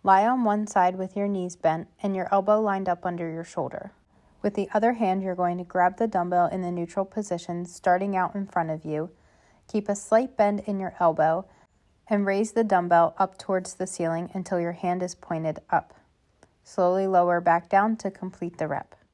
Lie on one side with your knees bent and your elbow lined up under your shoulder. With the other hand, you're going to grab the dumbbell in the neutral position, starting out in front of you. Keep a slight bend in your elbow and raise the dumbbell up towards the ceiling until your hand is pointed up. Slowly lower back down to complete the rep.